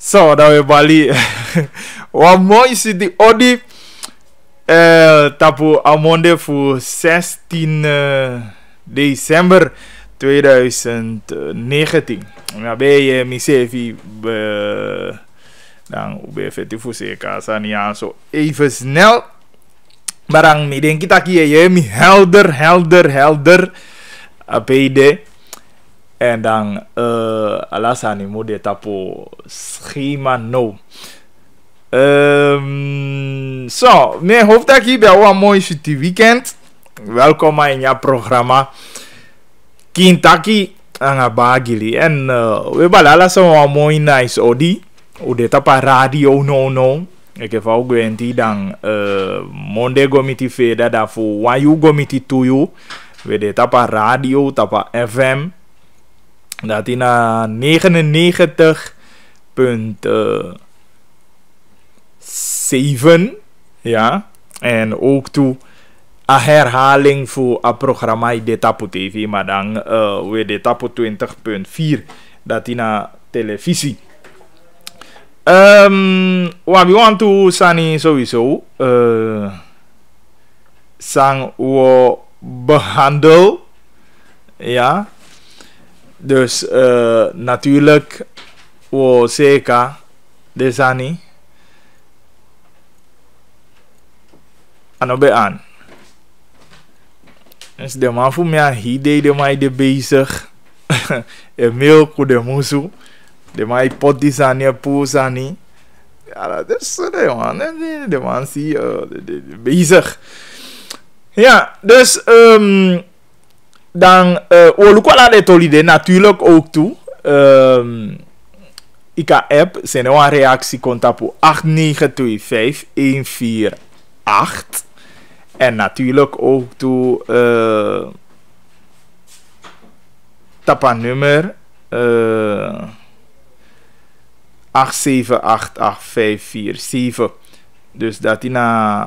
Zo, dat we Bali. Wat mooi is die Odi. Tapu Amonde voor 16 december 2019. Ja, ben je Misevi dan ben je voor zeker zo even snel. Maar dan denk ik dat je helder APD. En dan alasani mode tapo schema no. Zo, mijn hoofd hier bij een mooi weekend. Welkom in jouw programma Kintaki aan Bagili. En we balala zo mooi nice odi. Ode tapa radio no. Ik heb ook gewend dan monde gomiti veda da voor wayu gomiti tuyu. We de tapa radio tapa FM. Dat in 99.7, ja, en ook toe een herhaling voor een programma de Tapu TV, maar dan we de Tapu 20.4, dat in televisie. Wat we want to sani sowieso, sang we behandel, ja. Dus natuurlijk, we zeker, desani, anobe aan. Dus de man voor mij, hij deed de mij de bezig, Emil kude musu, de mij pot die sani, poesani. Ja, dat is de man zie bezig. Ja, dus dan Olukwala de Tolide natuurlijk ook toe. Ik app zijn er een reactie contact op 8925 en natuurlijk ook toe tapa nummer 87885447. Dus dat is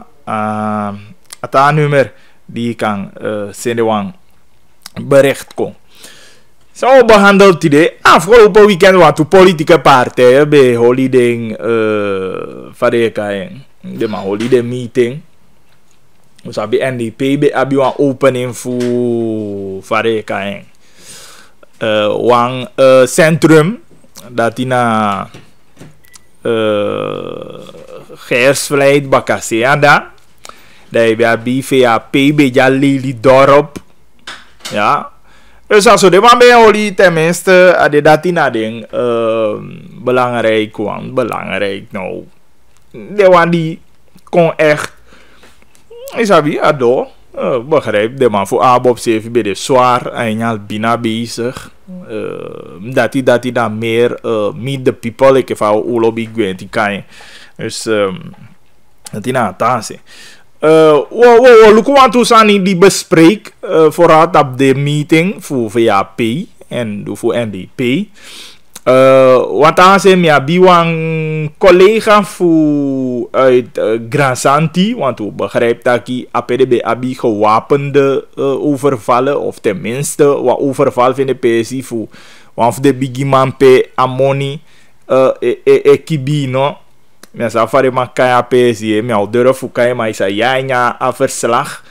het nummer die kan zenden bericht kon. Zo behandeld idee. Afgelopen weekend wat de politieke partijen bij holiday varekaen. De ma holiday meeting. Dus bij NDP bij een opening voor varekaen. Wang centrum dat in Geersvleit Bakaseada. Daar bij BVAP bij Jalili dorp. Ja, dus als we de man bij jullie tenminste de datina ding belangrijk kwam, belangrijk nou. De man die kon echt, is dat wie ado, begrijp de man voor Abob CV bij de zwaar en ja bina bezig. Dat hij dan meer meet the people, ik heb al oorlog die kan. Dus dat hij na het look want to sani die bespreek vooruit op de meeting voor VAP en voor NDP. Want dan zijn we een collega voor uit Gransanti, want we begrijpen dat die APDB abi gewapende overvallen, of tenminste wat overval van de PSI voor, want de bigiman pe amoni ekibi no. Men sa fare ma kaya PSI, men al durf voor kaya maar isa ja a verslag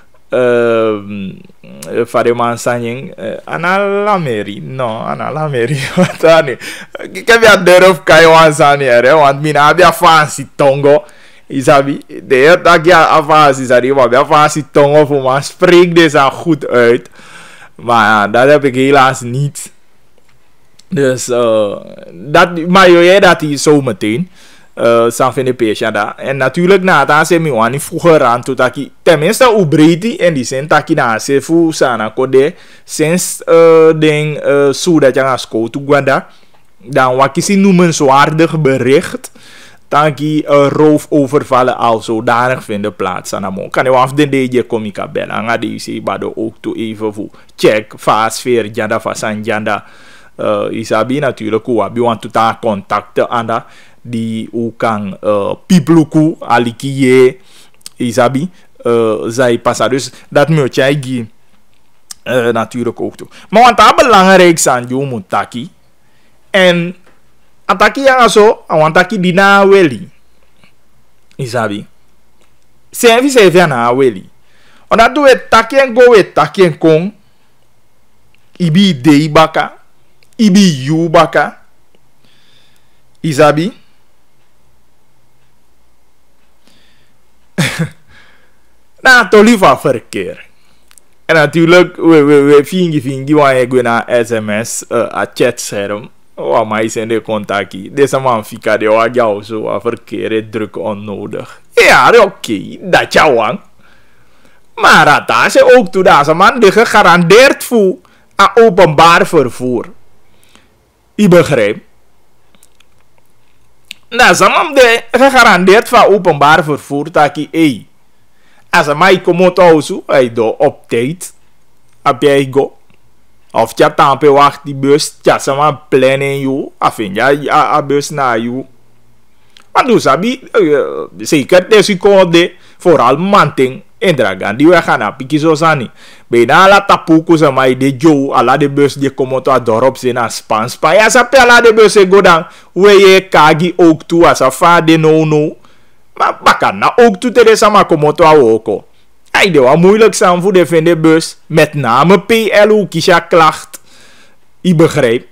fare ma sanying analameri no analameri wat dan ik heb ja durf kaya wan sanyere want mina abia fancy tongo isabi de dat ja avansi sari maar abia fancy tongo voor ma spreek deze goed uit maar dat heb ik helaas niet dus dat maar je dat is zo meteen van de patiënt. En natuurlijk na dat ze me wani vroeger aan tot dat tenminste hoe breed en die zijn dat na se fu sana kode sinds ding zo dat je aan school toe gwanda dan wat is noemen zwaardig bericht dat die roofovervallen al zodanig vinden plaats aan de kan je af de DJ comica bellen aan die ze bado ook toe even voor check fast sfeer janda fasan janda isabi natuurlijk hoe abi want tot contacten aan dat die ook kan pipluku alikie isabi zij passa dus dat moet jij natuurlijk ook toe maar wat dat belangrijk zijn je moet taki en Ataki yang aso, awantaki dina weli. Isabi. Servi na weli. Ona do e taki en go e taki en kong. Ibi dei baka. Ibi yu baka. Isabi. Nou, toch liever verkeer. En natuurlijk, we fingi wanneer je naar sms, a chatscherm. Oh, maar zijn de contacten. Deze man fika de wat jou zo a verkeer druk onnodig. Ja, oké, dat jou wang. Maar dat is ook toe dat man die gegarandeerd voor aan openbaar vervoer. Je begrijpt? Dat is man die gegarandeerd voor openbaar vervoer dat je als een mij komt thuis, hij doet op tijd. Heb jij go? Of je tampe wacht die bus, je sama plannen you, of je bus naar you. Maar dus heb zeker deze code vooral manting en dragan die we gaan naar Pikizo Sani. Bijna ala tapuku sama de Joe, ala de bus die komt uit dorp zijn naar Spans. Pa ja sape ala de bus go dan, we je kagi ook toe as a vader no. Maar bakan na ook toe te de sama komoto awoko. Hij de wat moeilijk zijn voor de vinden bus. Met name PLO kisha klacht. Je begrijpt.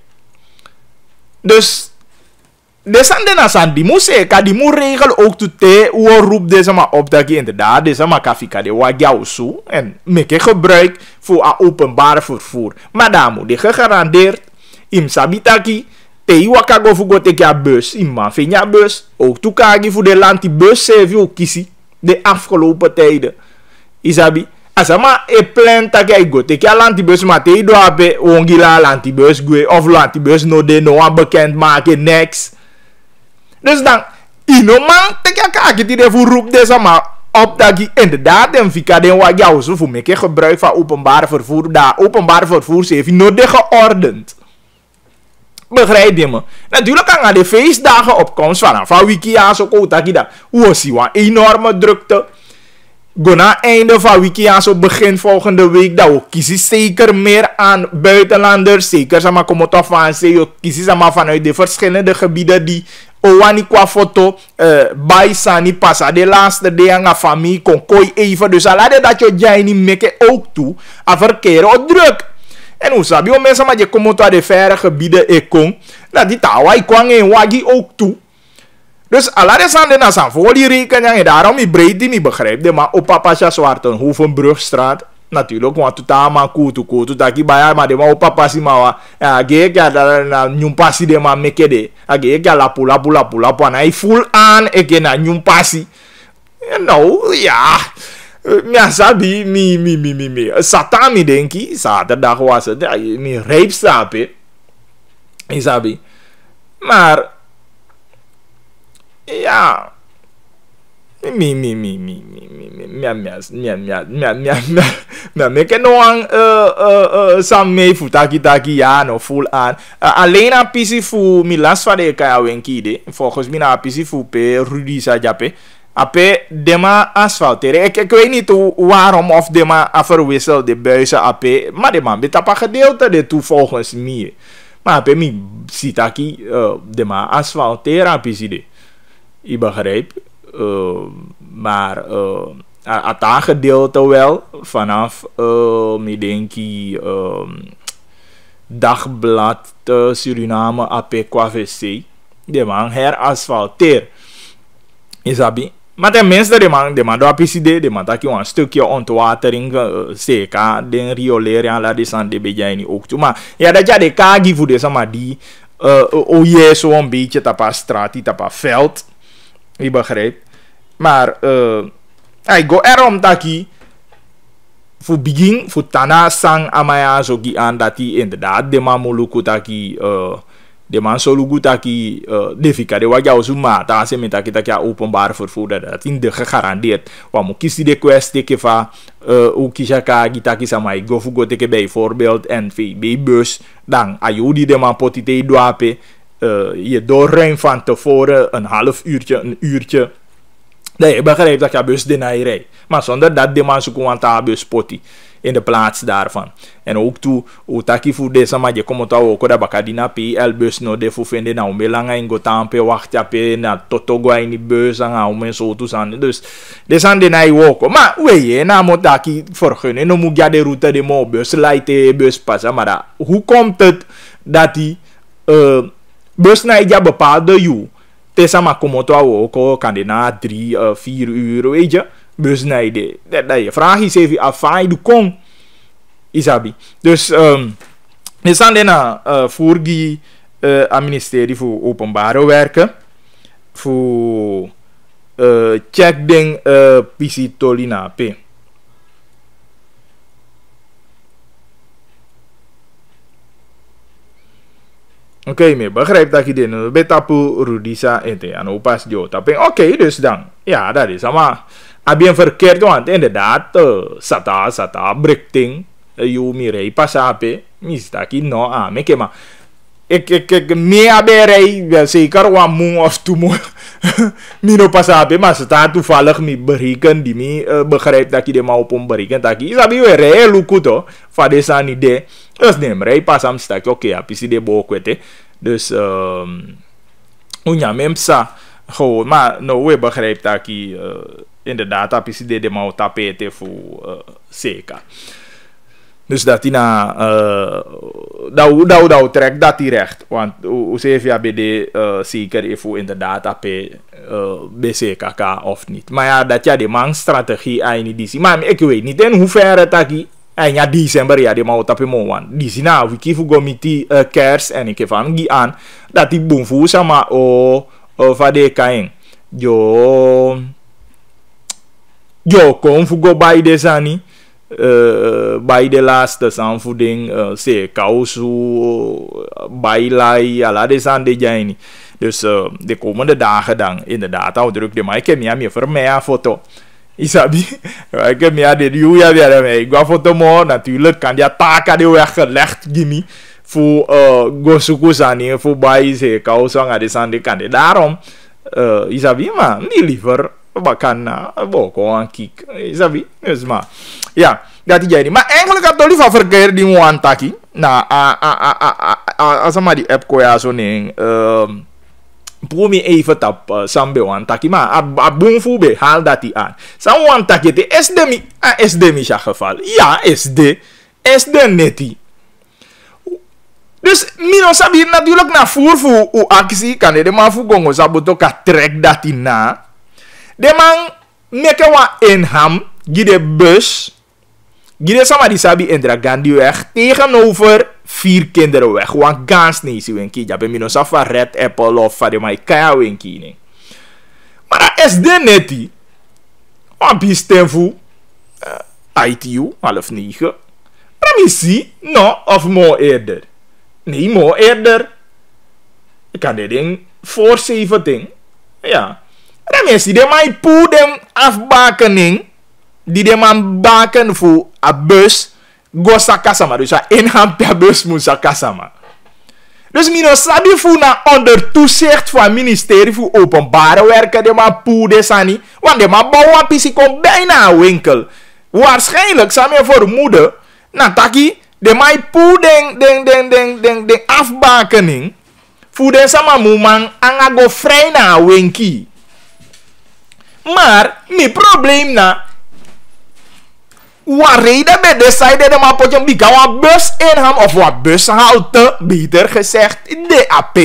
Dus. Desan de nasan die moet zeggen. Die moet regelen ook toe te. Hoe roep deze maar op dat je inderdaad. Deze maar kafika de wat jou zo. En make gebruik voor openbare vervoer. Maar daar moet je gegarandeerd. Im sabitaki. Te waka go fugo teke a bus. Ima fenya bus. Ook toe kagi voor de land die bus servie ook kiesie. De afgelopen tijden. Isabi. Asama e plan take go teke a land die bus maar te do ape. Ongila land die bus go. Of land die bus no de no aan bekend maken. Next. Dus dan. Ino man teke a kagi die de voor roep deze maar op dat je inderdaad en vika den wat jou zo voor me gebruik van openbare vervoer. Daar openbare vervoer heeft no de geordend. Begrijp je me? Natuurlijk kan aan de feestdagen opkomst van Wikia zo koud dat je dat. Hoe zie je enorme drukte. Gona einde van Wikia zo begin volgende week dat we kiezen zeker meer aan buitenlanders. Zeker sama komen toch van je kiezen sama vanuit de verschillende gebieden die Owani qua foto bij Sani passa de laatste de aan familie kon kooi even. Dus alade dat je jij niet meke ook toe aan verkeer of druk. En hoe sabi o mensen maar je komt uit de verre gebieden ekong. Dat die tawa ikwang en wagi ook toe. Dus alade sande na san voor die rekening en daarom ik breed die begrijp de maar op Papasja Zwartenhoevenbrugstraat. Natuurlijk want tu tama kutu taki baya maar de maar op Papasi maar ja geek ja daar na nyumpasi de maar meke de. Geek ja la pula pa na full aan eke na nyumpasi. Nou ja. Ja, sabi, mi. Satami denki, zaterdag was het, mi reepstape. Sabi. Maar, ja. Me ken no ang sam me futaki ja no full aan. Alleen aan pisi fu mi last van de kaya wenki de. Volgens mij na pisi fu pe Rudy sa jape. Ape dema asfalteren. Ik weet niet waarom of dema verwissel de buizen ape. Maar de man betapa gedeelte de toe volgens mij. Maar ape mi sitaki dema asfalteren ape side. Je begrijpt. Maar ata gedeelte wel. Vanaf mi denki Dagblad Suriname ape qua wc. De man herasfalteer. Isabi. Maar tenminste, de man doet PCD, de man dat een stukje ontwatering zeker, de riolering laat die aan de begin ook toe. Maar ja, dat je de kagi voor deze maar die, je zo een beetje tapa straat, tapa veld, je begrijpt. Maar, ik go erom dat je voor begin, voor tana sang amaya zo aan dat hij inderdaad de man moluku dat je de man solugu taki defika de wajau zuma ta se meta kita kia openbaar vervoer dat in de gegarandeerd wa mo kisi de kwestie ke va u kishaka gitaki sama go fugo teke bijvoorbeeld NVB bus dan ayudi de man potite doape je doorruim van tevoren een half uurtje een uurtje nee je begrijpt dat je bus de rijdt maar zonder dat de man zoeken want bus poti in de plaats daarvan. En ook toe, utaki voor deze maar je komt ook dat bakadina PL bus no de voor vinden nou belanga in gotampe wacht ja pe na totogo in die bus aan hou men zo toe zijn. Dus deze aan de nai woko. Maar we na moet daki vergunnen. No moet ja de route de mo bus leiden bus passen. Maar hoe komt het dat die bus na ja bepaalde you tesa maar komt ook kan de na 3, 4 uur weet je bus na de dat je vraag is even afai du kon isabi. Dus we staan dan voor die ministerie voor openbare werken voor check ding pisitolina p. Oké, me begrijp dat je dit betapu Rudisa ente aan opas jo tapping. Oké, dus dan ja, dat is allemaal abien verkeerd want inderdaad sata breakting you mi rei pasape mistaki no meke ma ik me aberei zeker wa moe of tumo mi no pasape maar staat toevallig mi beriken die mi begrijpt dat je de ma op een beriken dat je isabi we rei lukuto fa desa ni de dus neem rei pasam staki oké apisi de bokwete dus unya memsa gewoon maar no we begrijpt dat je inderdaad apisi de ma tapete voor zeker. Dus dat hij na dat trekt dat hij recht. Want hoe zeg je bij de zeker even inderdaad AP BCKK of niet. Maar ja, dat ja de man strategie eigenlijk die. Maar ik weet niet in hoeverre dat hij en ja december ja de man op mo wan. Die zien nou we kifu gomiti kers en ik van die aan dat die boomfu sama van de kain. Jo kom fu go bij de sani. Bij de laatste aanvoeding se kausu bijlai ala de aan de jaini. Dus de komende dagen dan inderdaad al druk de maar ik heb meer voor mij foto isabi ik heb meer de juja weer mee ik ga foto mo natuurlijk kan die taken de weggelegd gimi voor gosuku sani voor bij se kausu aan de aan de kan de daarom isabi maar niet liever bakana boko aan kik isabi dus maar ja, dat is jij niet. Maar eigenlijk had ik liever verkeerd die moan taki. Nou, als maar die app koya zo nee. Probeer me even tap sambe wan taki. Maar aboom fube haal dat die aan. Sam wan taki te SD mi geval. Ja, SD neti. Dus mino sabi natuurlijk na voor u actie kan de man voor gongo sabuto ka trek dat die na. De man meke wa in ham gide bus. Gide sama die sabi indra gandi weg tegenover 4 kinderen weg. Want gans nee si wenki. Ja, ben safa red apple of van de mai kaya wenki ne. Maar is de neti. Want bisten fu ITU half 9. Ramisi no of mo eerder. Nee, mo eerder. Ik kan dit ding voor 17. Ja. Ramisi de mai poe dem afbakening. Die de man baken voor a bus go sakasama. Dus a inhampia bus moet sakasama. Dus mino sabi voor na onder toezicht van ministerie voor openbare werken de man poede sani. Want de man bouwen pisi komt bijna een winkel. Waarschijnlijk zou je vermoeden. Na taki de man poede den afbakening. Voor de sama moeman anga go vrij na een winkel. Maar mi probleem na. Wat reden bij de zijde de man potje die gaan bus in hem of wat bushalte, beter gezegd, de AP.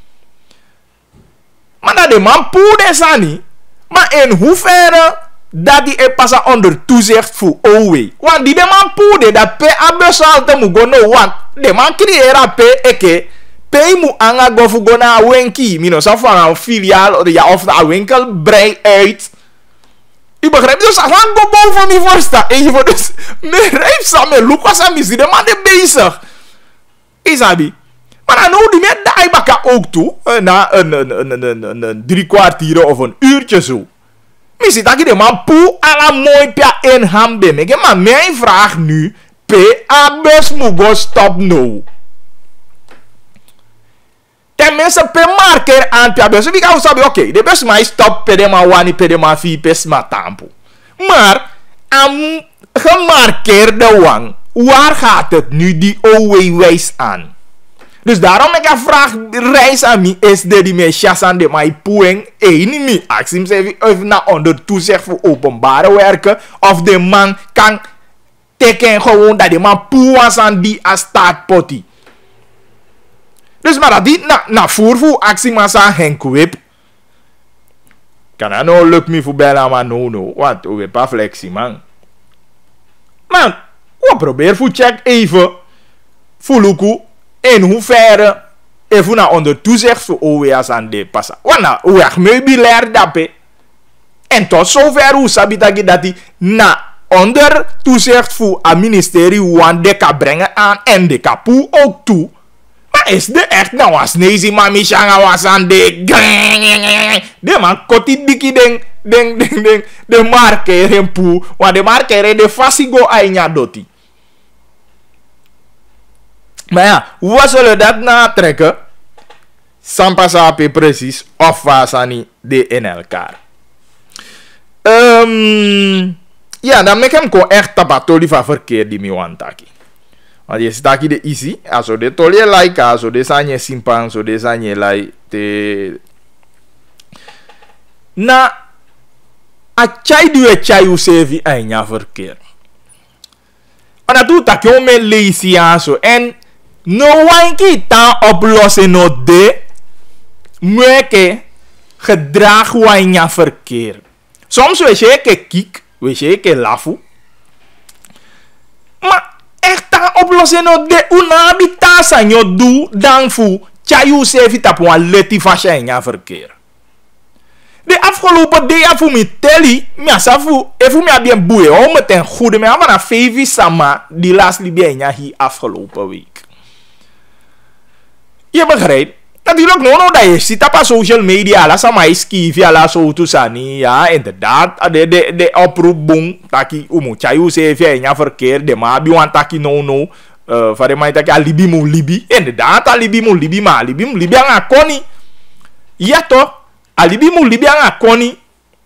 Maar dat de man poede sani. Maar in hoeverre dat die pas onder toezicht voor OW. Want die de man poede dat pe a bushalte moet go no want de man creëra pe eke pe moet anga go voor go na wenki. Mino sa van een filiaal of een winkel brei uit. U begrijpt? Dus als ik go boven me voorsta. En je wordt dus me rijp samen. Lucas en Missy. De man is bezig. Isabi. Maar dan nou die met daar baka ook toe. Na een 3 kwartier of een uurtje zo. Missy dat je de man poe ala mooi pia in ham bemeke. Maar mijn vraag nu. Pe a bus moet go stop nou. Ten mensen per marker aan pia bus. Wie kan sabi oké. De bus mij stop pe de ma wani pe de ma fi pe sma tampo. Maar gemarkeerde wang. Waar gaat het nu die OW wijs aan? Dus daarom ik vraag reis aan mij is de die me chassan de mij poeng niet meer. Als hem zegt even naar onder toezicht voor openbare werken of de man kan teken gewoon dat de man poewas aan die als staatpoti. Dus maar dat die na voervoer actie maar zijn Henk Wip. Kan dat nou lukt me voor bijna maar no. Want we pas flexie man. Man, we proberen voor check even. Voor Luku. In hoeverre even naar onder toezicht voor OWA's aan de passen. Want nou, we hebben meubilair dappen. En tot zover hoe sabitagi dat die na onder toezicht voor het ministerie want de kan brengen aan en de kapoe ook toe. Maar is de echt nou was nezi mami shanga was aan de man koti diki den de marker en poe. Want de marker de fasigo ainya doti. Maar ja, hoe zullen dat natrekken? Sampasape precies of wasani de in elkaar. Ja, dan maak hem gewoon echt tapatoli van verkeer die mi wantaki. Want je staat hier de easy. Als de tolie like, als de sanje simpang, als de sanje like te. Na a chai duwe chai usevi anya verkeer. En dat doet dat je me lazy zo en no one ki ta oplossen no de mweke gedrag wania verkeer. Soms weet je ke kik, weet je ke lafu. Maar echt ta oplossen no de unabita sanyo du dan fu chayu sevi tapwan leti fashion verkeer. De afgelopen dagen voor me telly, measafu, even me bien boeien, om het een goede me van een fevi sama die laatst libyen hier afgelopen week. Je begrijpt? Natuurlijk no dat je ziet op social media, la sama iski via la so to sani, ja, inderdaad, de oproep boom, taki umuchayu se via verkeer, de ma biwan taki no, van de mij taki alibi mu libi, inderdaad alibi mu libi, maar alibi mu libi aan koni, ja toch? Alibi mu libi aan koni.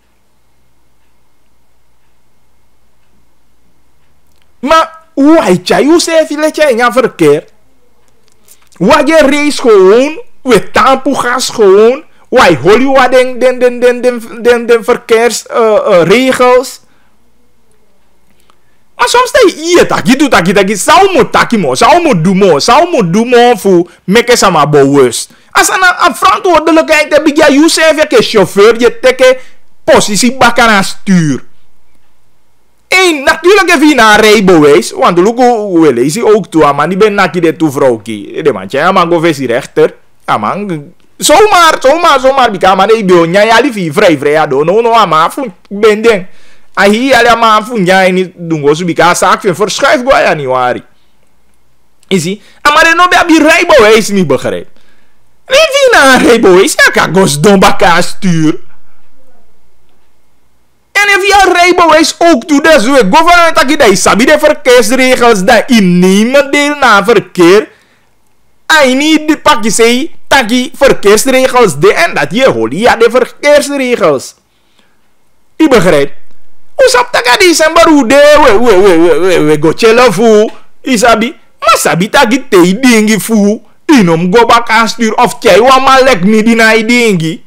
Maar hoe hij chayu se via verkeer? Wat je race gewoon, we tampoegas gewoon, wij Hollywood den verkeersregels. Maar soms sta je hier, taki, zou moet doen voor meke sama bewust. Als een verantwoordelijkheid heb je jezelf een chauffeur, je teke positie bakken aan stuur. En natuurlijk heb je naar rijbewijs, want we lezen ook toe, maar die ben naki de toe vrouwkie. De man, ja man, go vesi rechter. Ja man, zomaar, bika man, de bio, ja ja, die vrij, ja, no, maar, ben ding. En hier, ja maar, ja, niet doen go, zo bika, zaak, verschuif go, ja, niet waar. Is ie? Maar de no, heb je rijbewijs niet begrepen. En wie naar rijbewijs, ja, kan go, don bakken stuur. En if je rijbewijs ook doet, dus we government dat je sabi de verkeersregels dat je neemt deel na verkeer. En je niet pak je zei dat je verkeersregels de en dat je hoort ja de verkeersregels. Je begrijpt? Hoe sap dat je december hoe de we go chillen voor. Je sabi, maar sabi dat je te dingi voor. Inom go bak aanstuur of jij wat maar lek midden na je dingi.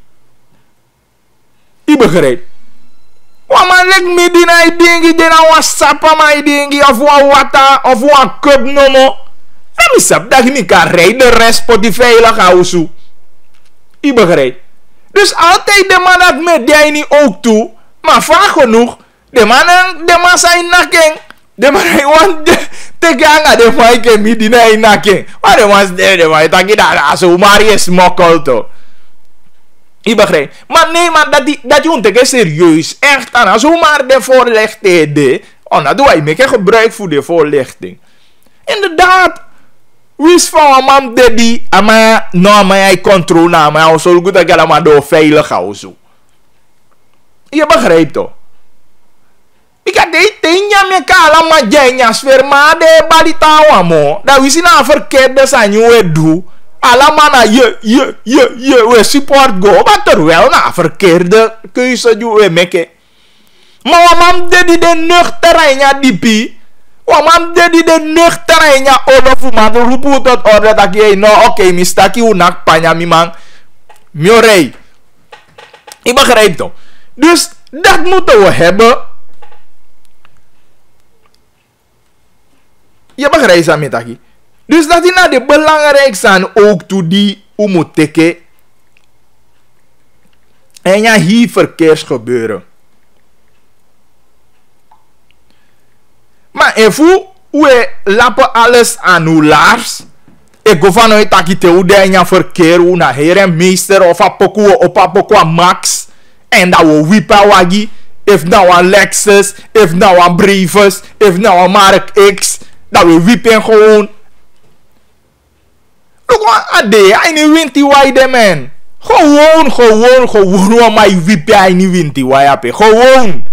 Je begrijpt? Waman lek me di na dingi de na WhatsApp ma dingi of wata of wa cup no mo. En mi sap dat je niet kan rijden de rest Spotify la gausu. Je begrijpt? Dus altijd de man dat met jij niet ook toe, maar vaak genoeg de man zijn naking. De man want te ganga de maike mi di na naking. Maar de man taki da so Marie smokkel to. Je begrijpt? Maar nee, maar dat je ontdekt serieus. Echt aan. Zomaar de voorlichting. Oh, nou doe je meer gebruik voor de voorlichting. Inderdaad. Wist van een man die. Maar nou, maar hij controle. Maar hij zo goed dat je allemaal door veilig houdt. Je begrijpt toch? Ik had dit ding me kala maar jenja sfeer de balita mo. Dat we zien aan verkeerde zijn je doe. Alla mannen, we support go, maar terwijl na verkeerde keuze we maken. Maar wamam dedi de nuchterijn dipi. Wamam dedi de nuchterijn olofu man. Rupu tot orde dat je no oké, mistaki unak panya mi man. Miorei. Ik begrijp toch. Dus dat moeten we hebben. Je begrijpt dat met aki. Dus dat is nou de belangrijkste aan ook toe die moet teken. En ja, hier verkeersgebeuren. Maar even, we lappen alles aan uw laars. Ik go van uit taki te ude en verkeer u na heren meester of apoko max. En dat we wipa wagi. If nou een Lexus, if nou een Brevus, if nou een Mark X. Dat we wippen gewoon. Look at de, hij niet wint die waide man. Gewoon, maar wippen hij niet wint die waide. Gewoon.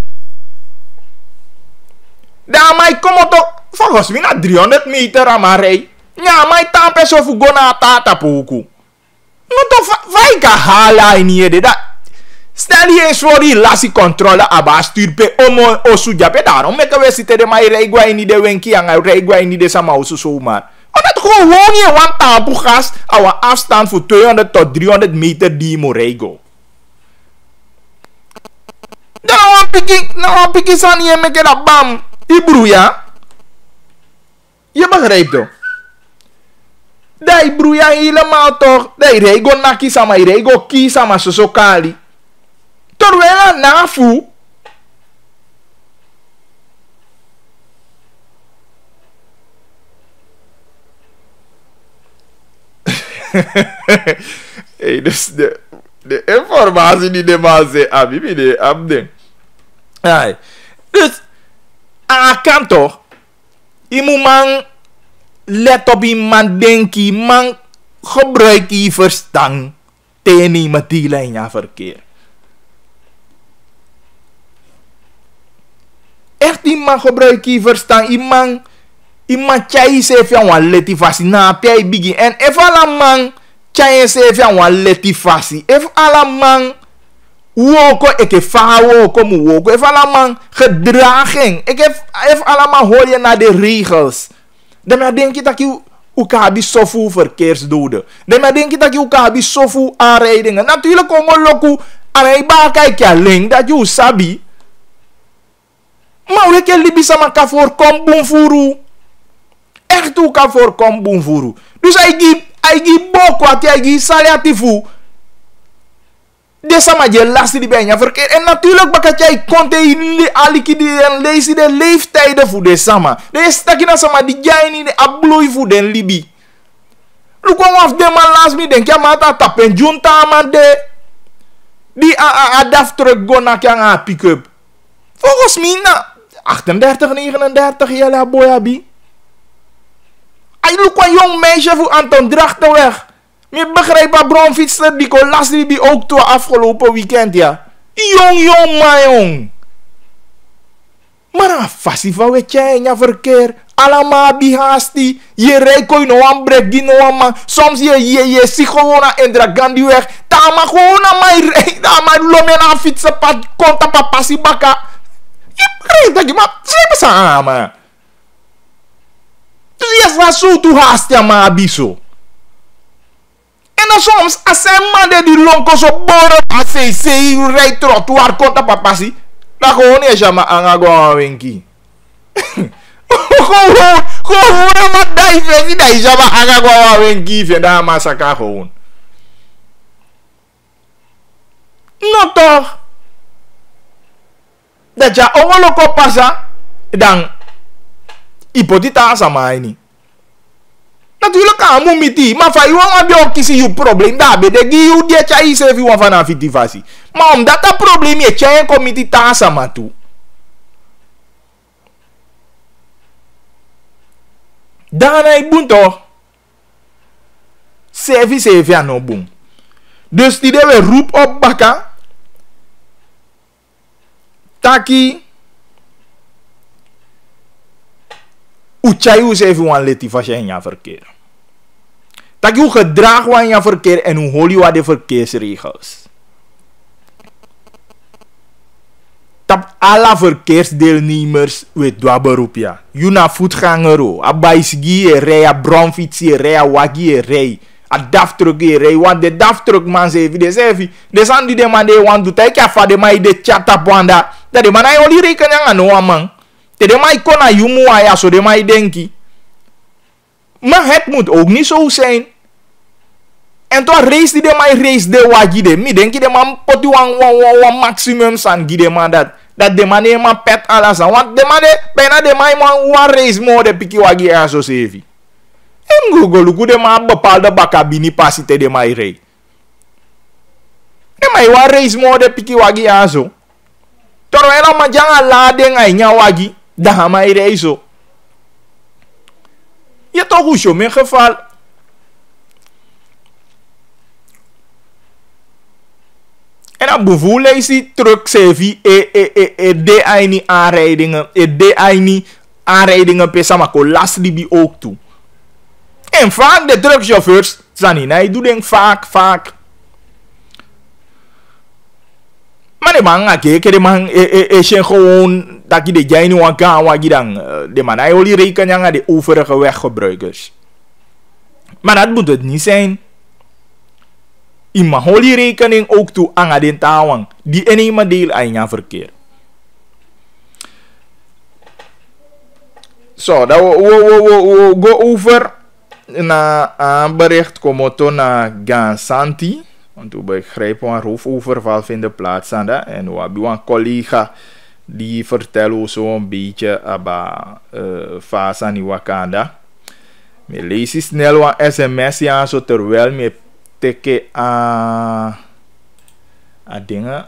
Daar mij kom toch, volgens mij na 300 meter aan mijn rij. Ja, mijn tampe zo voor go na tata poku. No toch, wij kan halen niet dat. Stel je eens voor die lassie controle aba stuurpe omo osuja daarom maken we zitten de mij rijgwa in de wenki en rijgwa in de sama osu zomaar. Omdat gewoon je want tampo gas our afstand voor 200 tot 300 meter die mo rijgo. Dan een piki san je make dat bam. Ibru ja. Je begrijpt toch? Dai bru ja helemaal toch. Dai rijgo naki sama rijgo ki sama so kali. Terwijl nafu. Hey, dus de informatie die de man zei, Abibi de abden. Dus, kan toch? Je moet man let op iemand denken, man gebruik je verstand tegen iemand die in je verkeer. Echt iemand gebruik je verstand, iemand chai se fi wan leti fasi na pia bigi en if ala man chai se fi wan leti fasi if ala man woko eke fa woko mu woko if ala man gedraging if ala man hoor je naar de regels dan denk je dat je ukabi sofu verkeersdoden dan denk je dat je ukabi sofu aanrijdingen natuurlijk kom loku araiba kijk ja link dat je sabi maar we kunnen libisa maka voorkom bonfuru echt ook kan voorkomen bonfuru. Dus hij gi boko ati hij gi saliatifu. Desa maar je last die bij je verkeer. En natuurlijk bakatje hij konte in alikidi en lezen de leeftijden voor de sama. De is takina sama die jij niet de abloei voor den libi. Look af de man last me denk ja maar dat tapen junta man de die adaf terug go na kanga pick-up. Volgens mij na 38, 39 jaar boyabi. Hij look een jong meisje voor Anton Drachtenweg. Je begrijpt wat bronfietser die kon last die ook toe afgelopen weekend ja. Jong maar jong. Maar een fassie van weet jij in je verkeer. Allemaal bihasti. Je rijdt kon je nog een break die nog man. Soms je ziet gewoon een dragandi weg. Dan maar gewoon aan mij rijden. Dan maar lopen aan fietsenpad. Komt op een passie bakka. Je begrijpt dat je maar zeep samen. Dus je was zo toe haast ja maar abiso. En dan soms als een man die lonko zo boren als hij rijdt trottoir komt op een passie. Dan gewoon is ja maar aan gaan wenki. Gewoon maar dijven. Dat is ja maar aan gaan wenki. En daar maar saka gewoon. No toch. Dat ja ongeluk passa. Dan hipotita sama ini. Natuurlijk kan je miti, maar van jou aan de kiezen je probleem daar bij de giu die je is even van vanaf die fase. Maar omdat dat probleem je een committee ta sama toe. Dan hij boen toch. Service aan no boom. Dus die we roep op bakka. Taki. Uchayu even wan leti fasje in je verkeer. Dat je gedrag in je verkeer en hoe hol je de verkeersregels. tap alle verkeersdeelnemers with dwaberoep ja. Juna voetganger o, a bicycle rij, a bromfiets rij, a waggie rij, a daftruck rij, want de daftruck man se de sevi, de san die de man de want do take afa de mai de chata panda, dat de man ai oli rekenen aan no man. Te de mai kona yumu aya so de mai denki. Maar het moet ook niet zo zijn. En toen race die de man race de waggie de, mi denki de man poti wan maximum san gi de man dat de man man pet alasan, want de man de bijna de man wan race mo de piki waggie aya so sevi. En Google de man bepaalde bakabini pasite de man rij. De man wan race mo de piki waggie aya so. Terwijl man janga laden ay nya waggie, dan man rij zo. Je toch hoe zo mijn geval. En dan bijvoorbeeld is die truck sevi de aini aanrijdingen, de aini aanrijdingen pe sama ko last die ook toe. En vaak de truckchauffeurs zijn niet, hij doet denk vaak. Maar de man kijk, de man is gewoon dat je de jaini wanka wagi dan de man hij oli rekenen aan de overige weggebruikers. Maar dat moet het niet zijn. Je mag holy rekening ook toe aan de tawang die ene deel aan je verkeer. Zo, dat we go over naar een bericht komen naar Gansanti. Want we begrijpen een roofoverval vindt plaats aan dat. En we hebben een collega die vertelt ons zo'n beetje over fase aan Wakanda. Ik lees snel een sms ja, zo terwijl me teke a dingen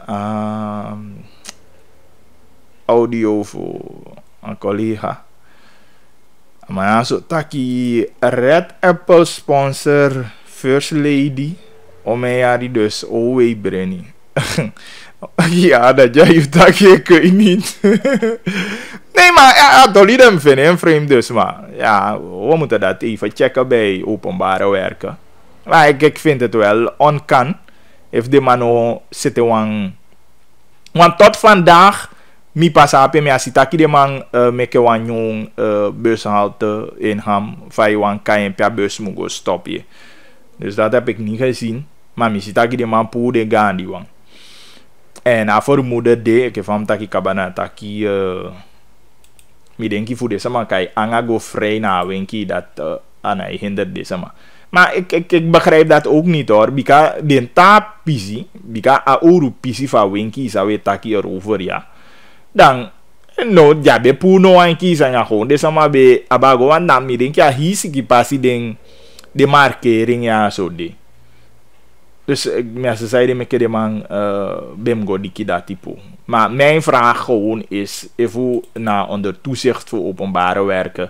audio voor een collega. Maar ja, zo taki Red Apple sponsor First Lady om mij ja die dus alweer brengen. Ja, dat jij je taki kun je niet. Nee, maar ja, dat liet hem vinden vreemd dus, maar ja, we moeten dat even checken bij openbare werken. Maar ik vind het wel onkan. If de man zitten want tot vandaag mi pasape me asitaki de man meke wan jong bushalte in ham vai wan KNP bus mugo stop je. Dus dat heb ik niet gezien. Maar mi sitaki de man poe de gaan die wan. En a vermoeden de ik van taki kabana taki mi denki voor deze man kai anga go vrij na wenki dat ana hinder deze man. Maar ik begrijp dat ook niet hoor. Bika den ta pisi, bika a oru pisi fa wenki sa we taki erover ja. Dan no ja be puno anki sa ja gewoon. Desa ma be abago wan dan mi denk ja hisi ki pasi den de markering ja so de. Dus me zei me de man bem go diki dat typo. Maar mijn vraag gewoon is even na onder toezicht voor openbare werken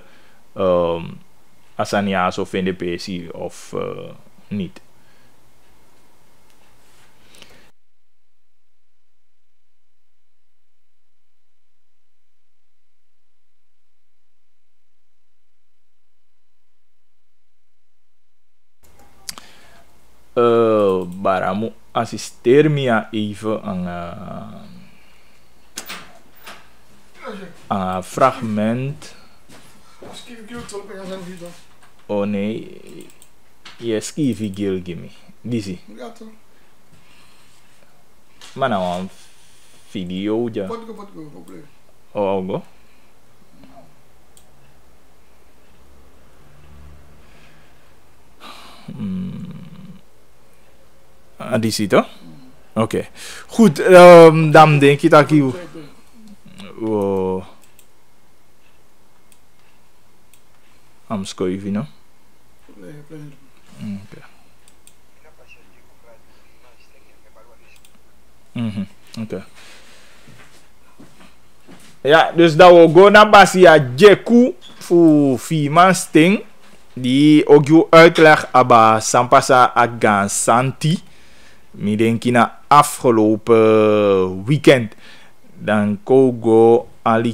Asania zo vinden PC of niet. Baramu assisteer me even aan een fragment. Oh nee, je skivi gil gimme. Dizzy. Maar nou een video ja. Oh go. Dizzy toch? Oké. Goed, dan denk ik dat ik I'm scoivi, no? Okay. Okay. Ja, dus dat we gaan naar Basia Jeku voor 4 man sting. Die ook je uitleg aba Sampasa Agan Santi. Mi denk na afgelopen weekend. Dan kogo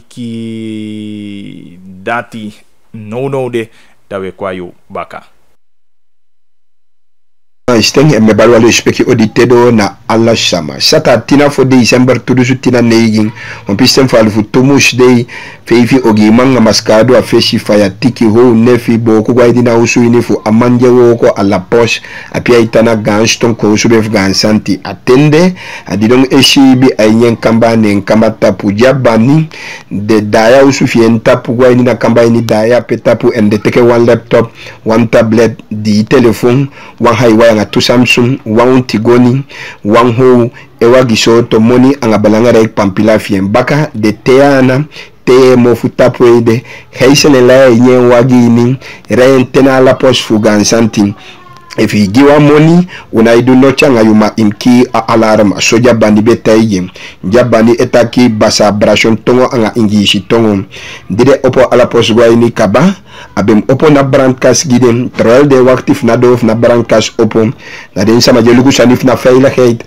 aliki dati no de dat we kwayo baka. Steng en me balwalo speki oditedo na alla sama. Sata tina for December tudusu tina neiging. On pistem falu fu tumush day feifi ogi manga maskado a feshi faya tiki ho nefi boku kwa idina usu inifu amanje woko alla posh apia itana ganston ko usu bef gansanti atende adidong eshibi ayen kamba ne kamba tapu jabani de daya usu fien tapu kwa idina kamba ini daya petapu and de teke one laptop one tablet di telephone one highway nga tu Samsung one Tigoni one ho ewa giso to moni anga balanga rek pampila fien baka de teana te mo futapu ede heisene la yen wagini rentena la post fugan santi. If you give a money, when I do not changa yuma imki alarm soja bandi betaye jabani etaki basa brashon tongo anga ingishi tongo dire opo ala posgwa ini kaba abem opo na brandkas giden terwijl de waktif na doof na brandkas opo na den sama jelugu sanif na veiligheid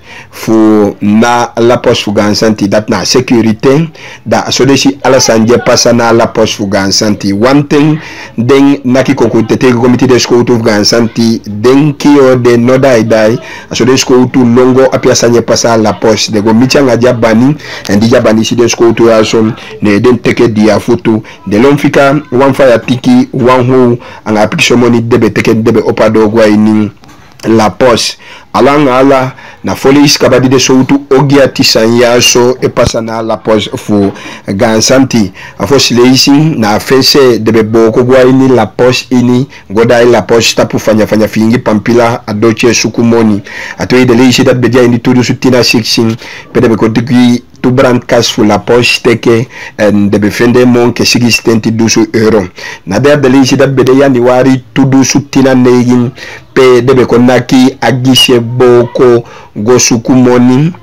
fu na la pos fugan santi dat na security da sodesi ala sanje pasa na la pos fugan santi one thing den naki konku tete committee de school to fugan santi den kio de no dai sodesi ko tu longo apia sanje pasa la pos de go michanga jabani and jabani si de school to asom ne den teke dia foto de lomfika one fire tiki one ho anga application money debe teke debe opado gwa ini la pos alanga ala na folis kabadi de soutu ogia tisanya so e pasa na la pos fu gansanti afo sileisi na fese debe boko gwa ini la pos ini goda la pos tapu fanya fingi pampila adoche sukumoni atoi de leisi dat bedia ini tudu sutina 16 pedebe kodiki tu brand cash fu la poche teke en de befende mon ke sigi stenti dusu euro na der de leisi dat bedia ni wari tudu sutina negin pe debe konaki agishe boko gosuku money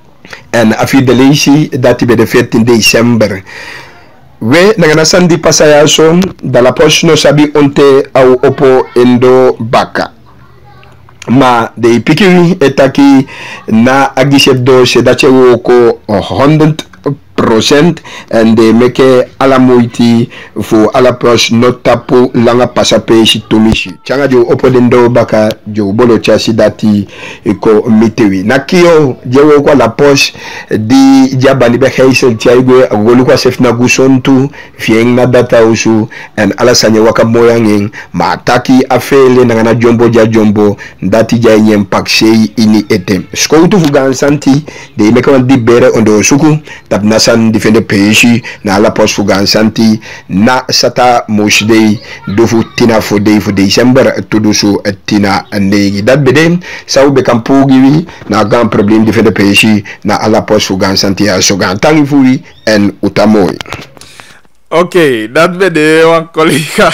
en afi de leisi dati be de 14 December we nagana sandi pasaya so da la poche no sabi onte au opo endo baka ma de pikiri etaki na agishe do se dache woko 100% and they make ala moiti for ala pros not tapu langa pasape shi tumishi changa jo opodendo baka jo bolo chasi dati ko mitewi nakio je woko la poche di jabani be heisel chaigwe agolu kwa sefna gusontu fieng na data usu and ala sanye waka moyangeng ma taki afele na jombo ja jombo dati ja nyem paksei ini etem skoutu fugan santi de make on di bere ondo suku tab nasan defende peishi na la pos fugan santi na sata moshdei dofu tina for December tudusu tina negi dat bede sau be kampugi na gam problem defende peishi na ala pos fugan santi so gan tangi furi en utamoy. Oké, dat bede wan collega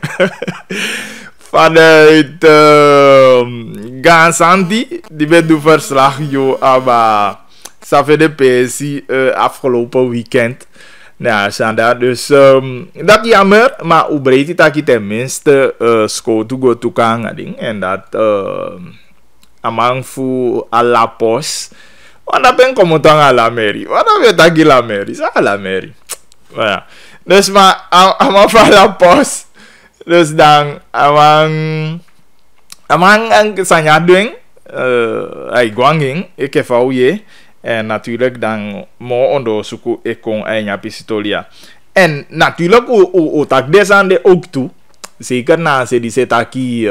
vanuit Gansanti, die werd de verslag maar ça fait de PSI afgelopen weekend. Nou, Sanda, dus dat jammer, maar hoe breed het dat je tenminste school to go to kan ding en dat amang fu à la poste. Want dat ben como dan à la mairie. Wat dan weet dat je la mairie? Sa à la mairie. Voilà. Dus maar amang van la poste. Dus dan amang ang sanya doing ay guanging ik heb al je en natuurlijk dan mo ondo suku ekon ay nya pistolia en natuurlijk o tak desande ook toe zeker na se di setaki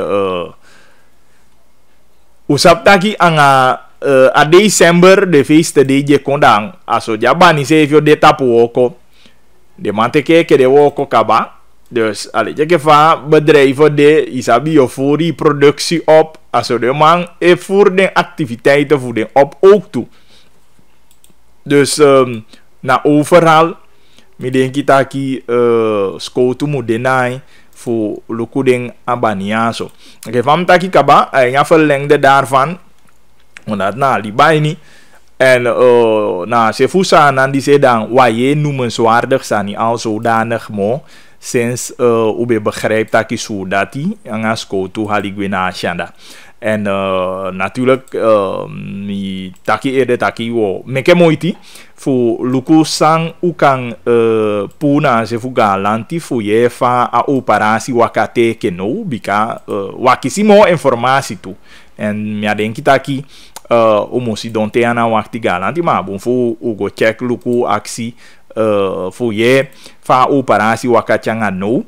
usap taki anga a December de feest de je kondang aso jabani se if yo de tapu oko de manteke ke de woko kaba. Dus je geeft bedrijven de isabi je voor die productie op als de man voor de activiteiten voor de op ook toe. Dus na overal mi denk kita ki school tu moet denai voor lokuding abania so. Ik van taki kaba en ja verlengde daarvan omdat na libai ni en na se fusa nan die se dan waye noemenswaardig sani al zodanig mo. Sinds ube begrijpt dat je zo dat die aan school toe haligwe na shanda En natuurlijk, mi taki eerder taki wo. Meke moiti, voor luku sang ukang puna se fu galanti fu je fa a operatie wakate keno, bika wakisi mo informatie tu. En mi denki taki, omosi donte ana wakti galanti, maar bon fu ugo check luku aksi, fu je fa operatie wakachanga no.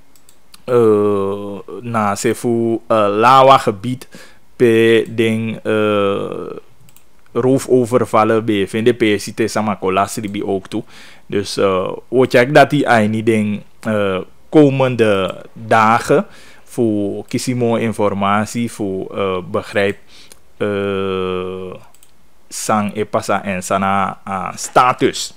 Na se fu lawa gebied pe ding roofovervallen bij vind de PST sama kolasribi ook toe. Dus we check dat die eini ding komende dagen voor kisimo informatie voor begrijp sang epasa en sana status.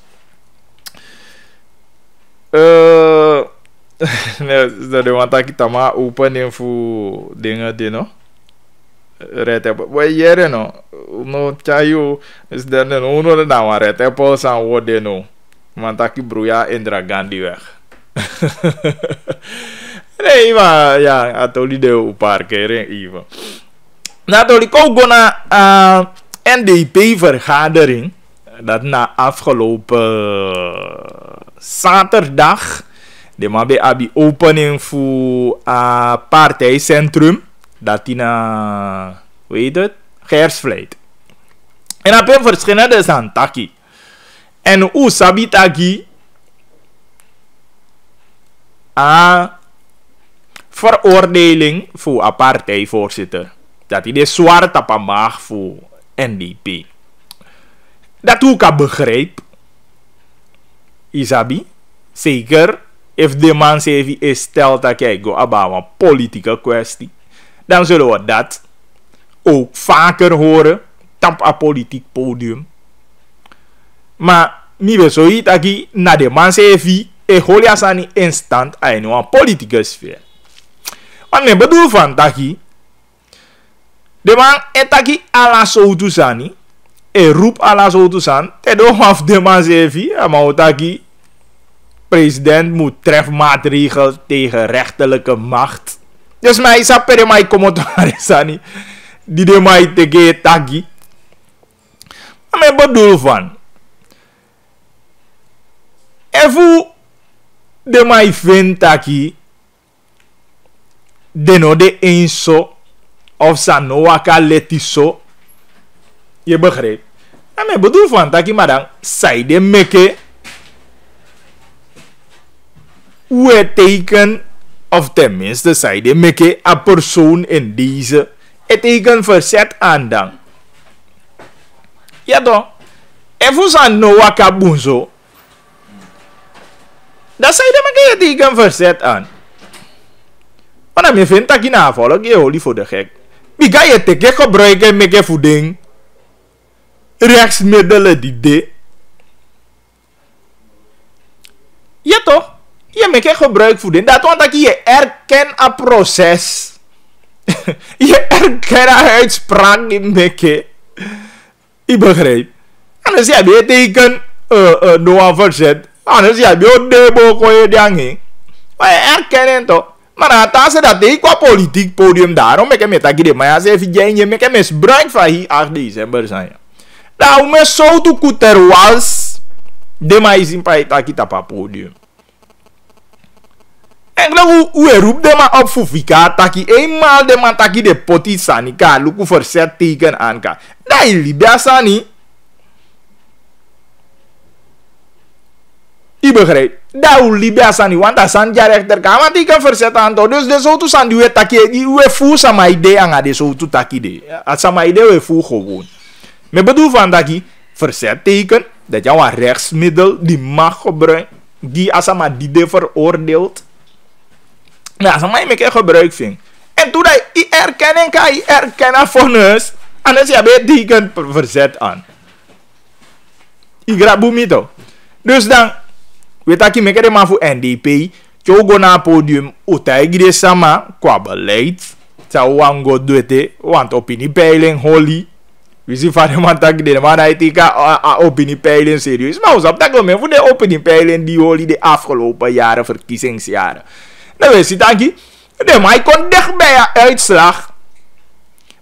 Dat de want ik tama opening voor dingen die no. Rete wat jere no chayu is dan no no na wa rete po san wode no. Want ik broeia Indira Gandhi weg. Nee, maar ja, atoli de een paar keer even. Natuurlijk ook gona NDP-vergadering dat na afgelopen zaterdag de mabe abi opening voor partijcentrum dat in hoe heet het? Gersvleit. En heb je verschillende santaki. En u sabitaki a veroordeling voor een partijvoorzitter. Dat hij de zwarte tapamaag voor NDP. Dat ook kan begrijpen. Isabi. Zeker. If de man zegt stelt dat hij go about een politieke kwestie. Dan zullen we dat ook vaker horen. Tap een politiek podium. Maar mi we zoiets dat na de man zegt holia sani instant in een politieke sfeer. Want ik bedoel van taki. De man etaki ala soutu sani. Roep ala soutu san. Te do af de man zevi. Maar taki. President moet trefmaatregel tegen rechterlijke macht. Dus mij sapere mij commentaar sani. Die de mij tege taki. Maar ik bedoel van. Even de mij vindt taki. De no de eens zo. Of sa no waka leti so. Je begrijpt. En ik bedoel van taki madang. Zij de meke. We teken. Of tenminste zij de meke. Een persoon in deze. Het teken verzet aan dan. Ja toch. Even sa no waka bunzo. Dat zij de meke het teken verzet aan. Want je vindt dat je navolg, je holy voor de gek. Wie ga je teken gebruiken met je voeding? Rechtsmiddelen die de. Ja toch? Je met je gebruik voeding. Dat want dat je erkent een proces. Je erkent een uitspraak die met je. Je begrijpt. Anders heb je teken no verzet. Anders heb je debo kon je dangen. Maar je erkent toch? Maar als dat ik qua politiek podium daarom ik met dat maar als even je met misbruik van hier 8 december zijn. Nou me zo to kuter was de mais in pai tak kita podium. En hoe roep de maar op voor fika taki eenmaal de man taki de poti sanika luku verzet teken aan ka. Dat is Libya sani. Je begrijpt. Dat Libya sani want dat san rechter kan want die kan verzetten aan dus de zo to san die we taki we voel sama idee aan de zo to taki de. Als sama idee we voel gewoon. Me bedoel van taki verzet teken dat jou een rechtsmiddel die mag gebruiken die als sama die de veroordeelt. Nou, als mij een gebruik vindt. En toen hij erkennen kan je erkennen vonnis. Anders heb je teken verzet aan. Ik grab boem niet. Dus dan weet ik me kere maar voor NDP. Chogo na podium utai gide sama qua beleid. Zou wango doete want opiniepeiling holy. We zien van hem dat de man hij tika opiniepeiling serieus. Maar ons op dat moment voor de opiniepeiling die holy de afgelopen jaren verkiezingsjaren. Dan weet je dat de mij kon dicht bij een uitslag.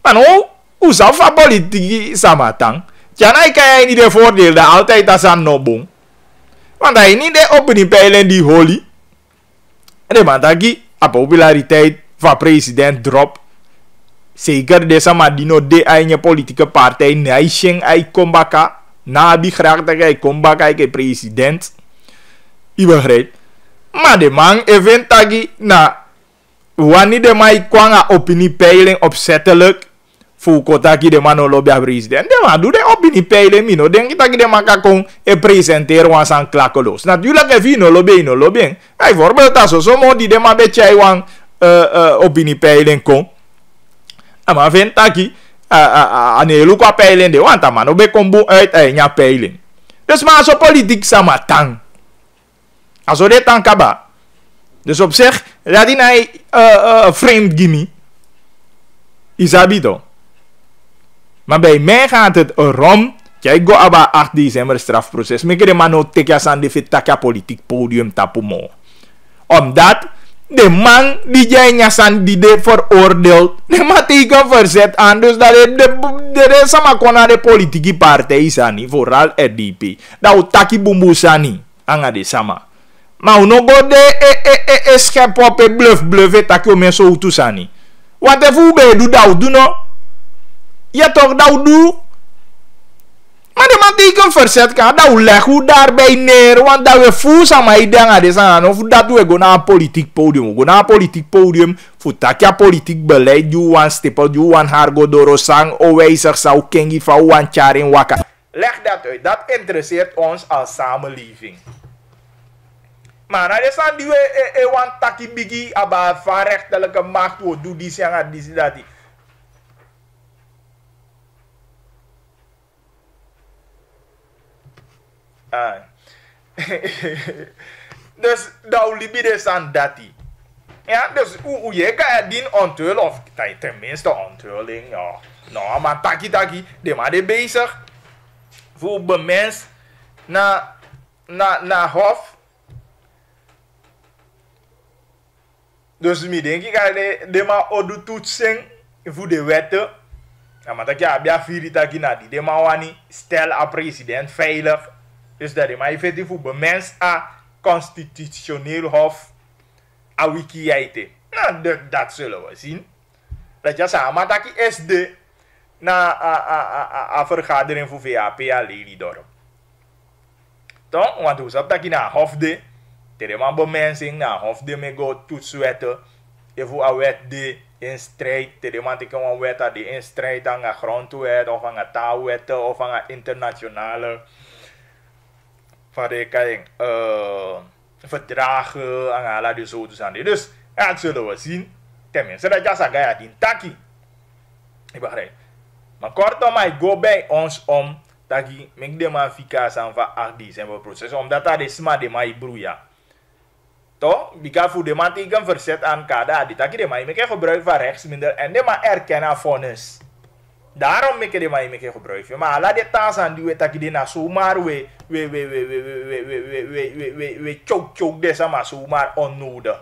Maar nou, hoe zou van politiek samatang? Janai kan je niet de voordeel dat altijd als aan nobong. Want hij niet de opiniepeiling die holy. En de man dat a populariteit van president drop. Zeker deze man die no de eigen politieke partij neiging ai kombaka. Na bi graag dat hij kombaka ke president. Je begrijpt. Maar de man event tagi na wanneer de man kwam a opiniepeiling opzettelijk. Voor kotaki de man lobby a president. De man doet de opiniepeiling mino. Denk dat de man kan presenteren want zijn klakeloos. Natuurlijk heb je no lobby. Bijvoorbeeld als zo die de man beetje wan opiniepeiling kon. Maar vindt taki aan de luka peiling de want man obe kombo uit nya peiling. Dus maar zo politiek sama tang. Als de tang kaba. Dus op zich dat die frame gimme. Isabito. Maar bij mij gaat het erom. Kijk, go aba 8 december strafproces. Meke de man no teka san de fitaka politiek podium tapu mo. Omdat de man die jij nyasan die de veroordeeld. De man tegen verzet aan. Dus dat de sama kona de politieke partij sani. Vooral RDP. Dat utaki bumbu sani. Anga de sama. Maar no go de schep op e bluff etaki o menso utu sani. Wat de voebe doe dat doe no. Ja toch dat doe. Maar de man tegen verzet kan dat leg hoe daarbij neer. Want dat we voelen samen idee de zijn. Of dat we gaan naar een politiek podium. We gaan naar een politiek podium. Voor takja politiek beleid. Je wan stippel. Je wan hargo dorosang. O wijzig zou kengi van wan charin waka. Leg dat uit. Dat interesseert ons als samenleving. Maar dat is aan die we wan taki bigi. Aba van rechterlijke macht. Wo doe die zijn. Die dat die. Dus dat libide aan dati. Ja, dus hoe je kan die onthullen of tenminste onthulling. Ja, nou, maar taki, de maar de bezig voor bemens na hof. Dus mi denk ik dat de maar odu toetsing voor de wetten. Ja, maar dat ja, vier taki na die de maar wani stel a president veilig. Dus dat is maar effectief voor bemens a constitutioneel hof a wikiite. Nou, dat zullen we zien. Dat je samen, maar dat is de na a vergadering voor VAP a Lelydorp. Toch? Want hoe zou dat je na hof de, de man bemensing na hof de me go toetswetten. Even a wet de in strijd, de man teken een wet a de in strijd aan a grondwet of aan a taalwetten of aan a internationale van de kijk, verdragen en alla de zo dus aan die. Dus dat zullen we zien. Tenminste, dat jasa gaya die taki. Ik begrijp. Maar kortom, ik go bij ons om taki mek de man fika san van 8 december proces. Omdat dat is maar de man broeia. Toch? Bika voor de man tegen verzet aan kada. Die taki de man mek gebruik van rechtsmiddel en de man erkennen vonnis. Daarom make de maar make gebruik. Maar laat de taas aan die we taki de na zomaar we choke deze maar zomaar onnodig.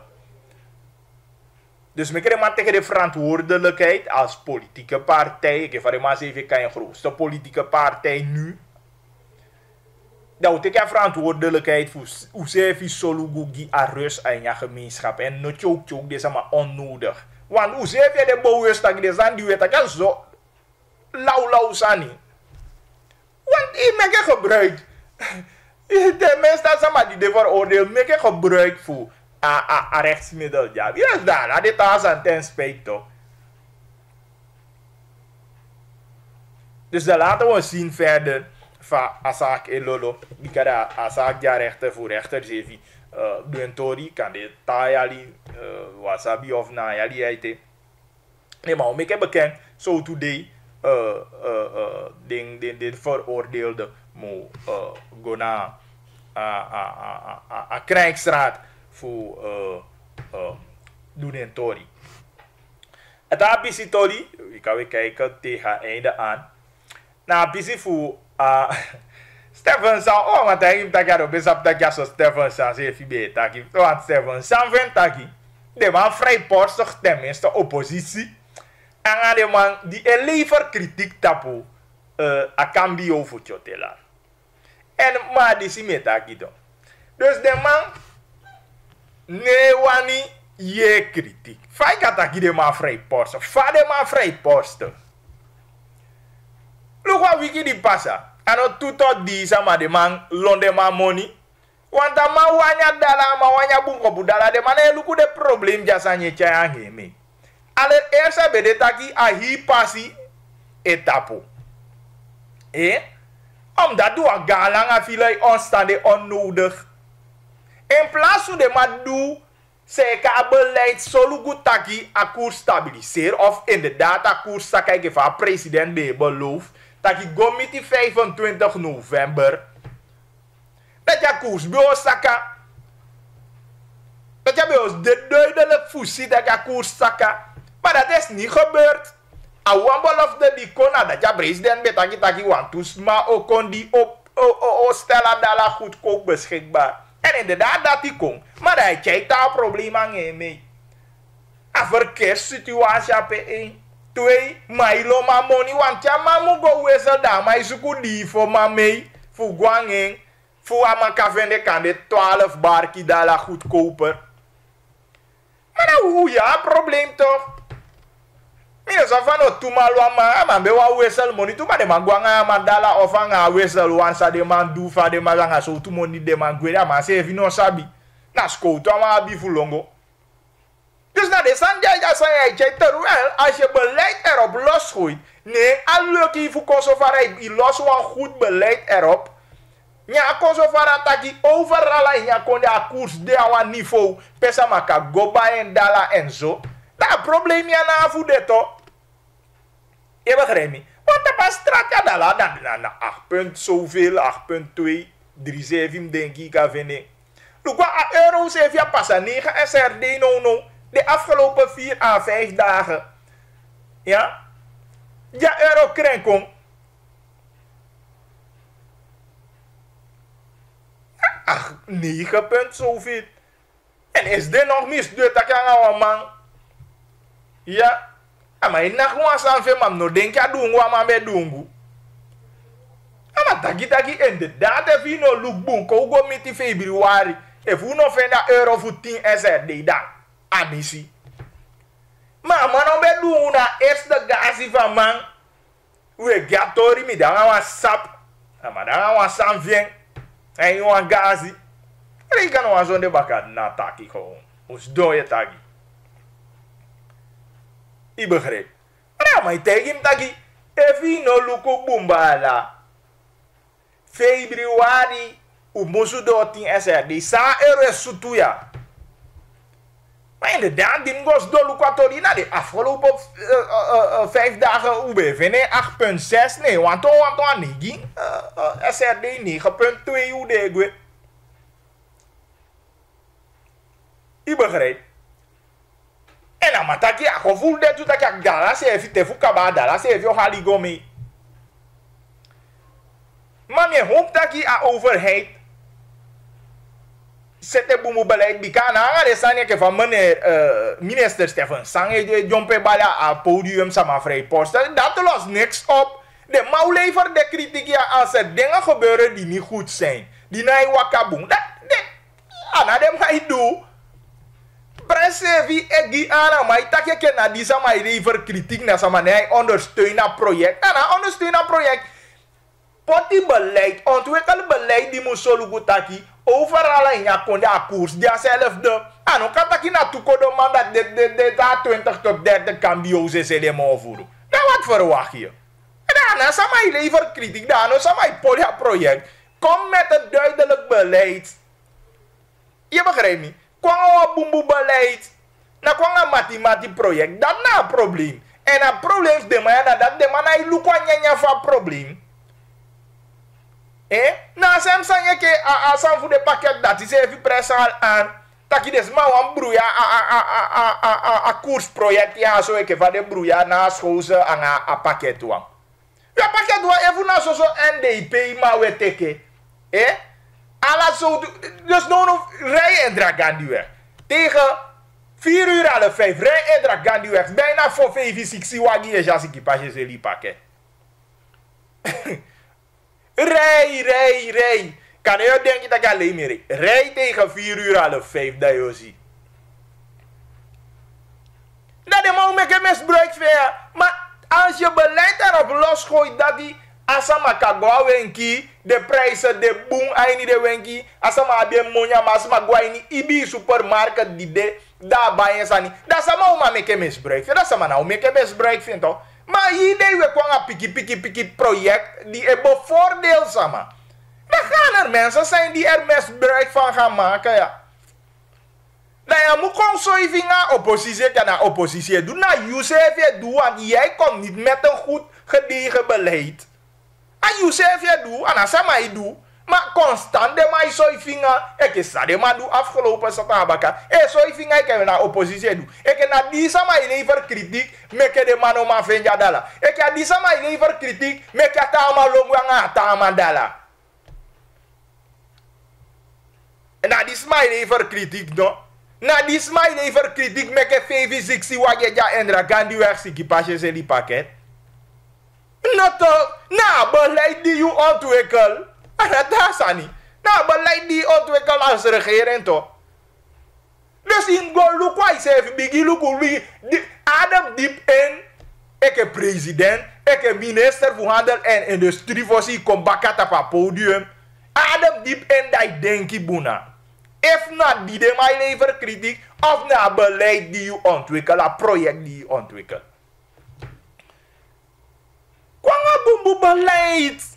Dus make de maar tegen de verantwoordelijkheid als politieke partij. Ik heb maar even kan je grootste politieke partij nu. Dat we tegen verantwoordelijkheid voor hoe ze vi solugugi a rust aan je gemeenschap en no choke deze maar onnodig. Want hoe ze vi de bouwers taki de zand die we taki zo lauw sani. Want ik maak gebruik. De mensen zijn maar die de veroordeel maken gebruik voor a rechtsmiddel. Ja, wie is daar? Dat is daar aan ten spijt toch. Dus dan laten we zien verder van Asak en Lolo. Die kan Asak ja rechter voor rechter zeven. Duentori kan de Tayali wasabi of na yali ite. Nee, maar ik heb bekend zo today. De veroordeelde moet gaan naar een krijgsraad voor doen en tori. Het ABC tori, ik kan weer kijken tegen het einde aan. Na ABC voor Stefan San, oh wat hij heeft dat jaar best op dat jaar zo Stefan San zegt hij taki, want Stefan San vindt taki, de man vrij porstig tenminste oppositie. Anga de man die lever kritiek tapu a cambio futjotela. En maar die si metakido. Dus de man ne wani ye kritiek. Fai kataki de man vrij posten. Fa de man vrij posten. Look wat wiki di pasa. Ano tutot di sama de man londe man money. Want a man wanya dala ma wanya bunko budala de man luku de problem jasa nye chaya heme. Allereerst be de taki a hi pasi etapo. Omdat doe a galang a filai onstande onnodig. In plaats van de maar doe zeker beleid solugu taki a koers stabiliseren. Of inderdaad a koers sa kijken van president be beloof. Taki gomiti 25 november. Dat je koers bij ons saka. Dat je bij ons de duidelijk voorziet dat je koers saka. Maar dat is niet gebeurd. A wambelofte die kon dat je president betaki taki want dus maar ook kon die op stella dala goedkoop beschikbaar. En inderdaad dat die kon. Maar hij kijkt daar probleem aan mee. A verkeerssituatie op 1. 2. Mailo ma money want ja ma mo go wese da ma isuku die voor ma mee. Voor guanging. Voor ama kavende kan de 12 barki dala goedkoper. Maar nou hoe ja probleem toch? Mine so van o tumalwa ma be wa wesel money tu ba de ma gwanga ma dala of anga wesel wan sa de man du fa de ma nga so tu money de man gwera ma se vi no sabi. Na sko to ma bi fulongo. Dus na de sanja ja sa ja terwijl als je beleid erop losgooit. Nee, alluki fu kosovara i los wan goed beleid erop. Nya kosovara taki overal in ya konde a koers de a wan niveau pesa maka goba en dala en zo. Dat probleem ja na fu de to. Je begrijpt me? Want dat was strak ja dala dan 8 punt zoveel, 8.2, 3,7 denk ik aan vinden. Look wat a euro heeft ja pas aan 9 SRD no. De afgelopen 4 à 5 dagen. Ja? Ja euro krenkom. Ach, 9 punt zoveel. En is dit nog misduurd dat je aan man? Ja? Maar je nacht was aan veel, maar no denk je doen wat man bij doen. Maar taki inderdaad heb je no look boom. Ko go met februari. If you no vind dat euro voor 10 SRD dan. Amisi. Maar man on be doen na eerste gazi van man. We gatori mi dan aan sap. Maar dan aan sanvien. En je aan gazi. En ik kan nog zo'n de bakken na taki gewoon. Ons dode taki. Ik begrijp. Maar ik tegen hem taki. Even no luko bumbala. Februari. U moestu do 10 SRD. Sa euro sutuya. Maar inderdaad, die gos do lukatori na de afgelopen 5 dagen. U vinden 8.6. Nee, want nigi. SRD 9.2 u de. Ik begrijp. En dan mataki a gevoel dat dat ik dala se even te fukaba dala se even haligomi. Maar je hoopt dat je a overheid zet boemo beleid bikana aan de saneke van meneer minister Stefan Sange jompe bala a podium sama vrij posten. Dat lost niks op. De mouwlever de kritiek ja als er dingen gebeuren die niet goed zijn. Die na je wakaboom. Dat ana dem ga je doen. Presevi egi ana maar tak je na die sama lever kritiek na sama nee ondersteunen project. Ana ondersteunen project. Poti beleid, ontwikkel beleid die moet solugu taki. Overal in je konde a koers, diezelfde. Ano kataki na toekodo man dat de 20 tot 30 cambio's is de mo voeren. Nou wat verwacht je? En daarna sama lever kritiek, daarna sama polia project. Kom met een duidelijk beleid. Je begrijpt niet? Kwam een boemboe beleid. Nou kwam een mathematisch project. Dat na een probleem. En een probleem is de man dat de man hij lukwa nyanya van probleem. Na sem sanye ke a san fu de pakket dat is even pressal aan. Taki des ma wan bruya a koers project ya so ke va de bruya na schoze aan a pakket wan. Ja pakket wan even na so NDP ma we teke. Ala so dus no rij en dragan die weg. Tegen 4 uur aan de 5. Rij Indra Gandhi weg. Bijna voor 5 6 wagi is als equipage ze pakken. Rij. Kan je denken dat ik alleen meer rij tegen 4 uur aan de 5 dat je ziet. Dat de man met een misbruik van. Maar als je beleid erop losgooit dat die asama kagwa wenki, de prijzen, de boom, aini de wenki, asama abie monya, maar asama gwaini, ibi supermarket die de, daar bij je sani. Dat is allemaal om met een misbruik van. Dat is allemaal met een misbruik van toch. Maar hier we kwam een piki project die er bevoordeelt sama. Dan gaan er mensen zijn die er misbruik van gaan maken, ja. Nou ja, moet gewoon zo even naar oppositie kan naar oppositie doen. Nou, Youssef doet, want jij komt niet met een goed gedegen beleid. En Youssef doet, en als hij doet, maar constant de mij zo even ik is dat maar doe afgelopen satabaka. Zo even ik heb naar oppositie doen. Ik heb naar die sama lever kritiek, met de man om afvenja dala. Ik heb die sama lever kritiek, met de tama longwanga tama dala. En na die smile lever kritiek no. Na die smile lever kritiek met de 560 wat je ja Indra Gandhi weg equipage in die pakket. Na beleid die je ontwikkelt. En dat is niet. Na beleid die je ontwikkelt als regering toch. Dus in go look why say bigi look adem diep in. Ik heb president, ik heb minister voor handel en industrie voor si kom bakat op het podium. Adem diep in dat denkie boena. If not die de mij lever kritiek of na beleid die je ontwikkelt, een project die je ontwikkelt. Kwanga bumbu beleid.